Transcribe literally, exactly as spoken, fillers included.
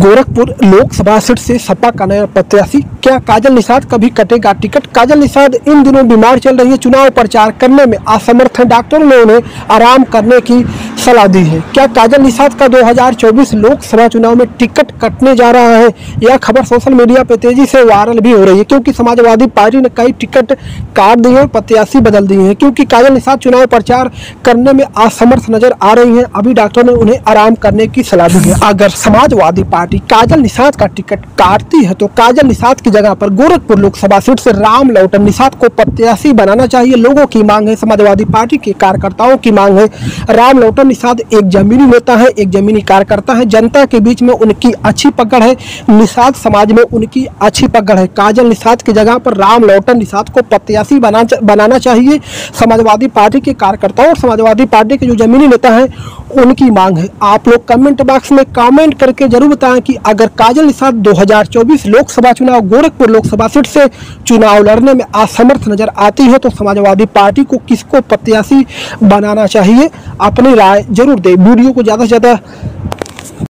Gorakhpur Lok Sabha seat से सपा का नया प्रत्याशी, क्या काजल निषाद का भी कटेगा टिकट? काजल निषाद इन दिनों बीमार चल रही है, चुनाव प्रचार करने में असमर्थ है। डॉक्टरों ने उन्हें आराम करने की सलाह दी है। क्या काजल निषाद का दो हज़ार चौबीस लोकसभा चुनाव में टिकट कटने जा रहा है? यह खबर सोशल मीडिया पर तेजी से वायरल भी हो रही है, क्योंकि समाजवादी पार्टी ने कई टिकट काट दिए और प्रत्याशी बदल दिए हैं। क्योंकि काजल निषाद चुनाव प्रचार करने में असमर्थ नजर आ रही है, अभी डॉक्टर ने उन्हें आराम करने की सलाह दी है। अगर समाजवादी पार्टी काजल निषाद का टिकट काटती है तो काजल निषाद की जगह पर गोरखपुर लोकसभा सीट से राम लौटन निषाद को प्रत्याशी बनाना चाहिए। लोगों की मांग है, समाजवादी पार्टी के कार्यकर्ताओं की मांग है। राम लौटन निषाद एक जमीनी नेता है, एक जमीनी कार्यकर्ता है। जनता के बीच में उनकी अच्छी पकड़ है, निषाद समाज में उनकी अच्छी पकड़ है। काजल निषाद की जगह पर राम लौटन निषाद को प्रत्याशी बना बनाना चाहिए। समाजवादी पार्टी के कार्यकर्ताओं और समाजवादी पार्टी के जो जमीनी नेता हैं उनकी मांग है। आप लोग कमेंट बॉक्स में कमेंट करके जरूर बताएं कि अगर काजल निषाद दो हज़ार चौबीस लोकसभा चुनाव गोरखपुर लोकसभा सीट से चुनाव लड़ने में असमर्थ नजर आती है तो समाजवादी पार्टी को किसको प्रत्याशी बनाना चाहिए, अपनी राय जरूर दें। वीडियो को ज़्यादा से ज़्यादा